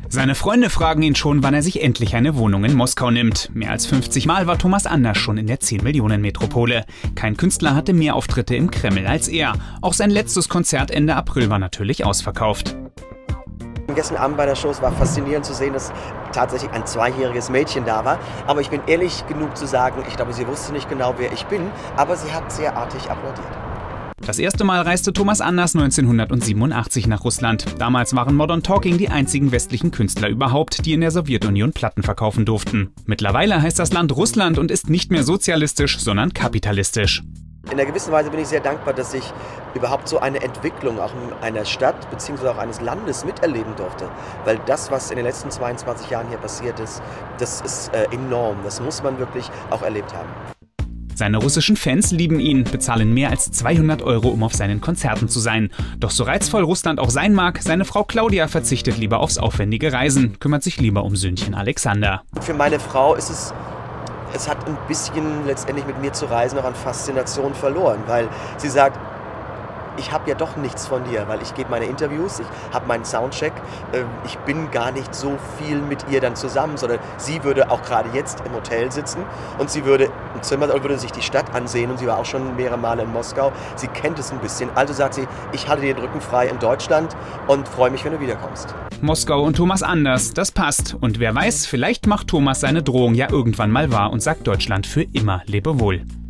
Seine Freunde fragen ihn schon, wann er sich endlich eine Wohnung in Moskau nimmt. Mehr als 50 Mal war Thomas Anders schon in der 10-Millionen-Metropole. Kein Künstler hatte mehr Auftritte im Kreml als er. Auch sein letztes Konzert Ende April war natürlich ausverkauft. Gestern Abend bei der Show, es war faszinierend zu sehen, dass tatsächlich ein 2-jähriges Mädchen da war. Aber ich bin ehrlich genug zu sagen, ich glaube, sie wusste nicht genau, wer ich bin, aber sie hat sehr artig applaudiert. Das erste Mal reiste Thomas Anders 1987 nach Russland. Damals waren Modern Talking die einzigen westlichen Künstler überhaupt, die in der Sowjetunion Platten verkaufen durften. Mittlerweile heißt das Land Russland und ist nicht mehr sozialistisch, sondern kapitalistisch. In einer gewissen Weise bin ich sehr dankbar, dass ich überhaupt so eine Entwicklung auch in einer Stadt bzw. auch eines Landes miterleben durfte. Weil das, was in den letzten 22 Jahren hier passiert ist, das ist enorm. Das muss man wirklich auch erlebt haben. Seine russischen Fans lieben ihn, bezahlen mehr als 200 €, um auf seinen Konzerten zu sein. Doch so reizvoll Russland auch sein mag, seine Frau Claudia verzichtet lieber aufs aufwendige Reisen, kümmert sich lieber um Söhnchen Alexander. Für meine Frau ist es hat ein bisschen letztendlich mit mir zu reisen auch an Faszination verloren, weil sie sagt, ich habe ja doch nichts von dir, weil ich gebe meine Interviews, ich habe meinen Soundcheck, ich bin gar nicht so viel mit ihr dann zusammen, sondern sie würde auch gerade jetzt im Hotel sitzen und sie würde im Zimmer und würde sich die Stadt ansehen und sie war auch schon mehrere Male in Moskau, sie kennt es ein bisschen, also sagt sie, ich halte dir den Rücken frei in Deutschland und freue mich, wenn du wiederkommst. Moskau und Thomas Anders, das passt. Und wer weiß, vielleicht macht Thomas seine Drohung ja irgendwann mal wahr und sagt Deutschland für immer Lebewohl.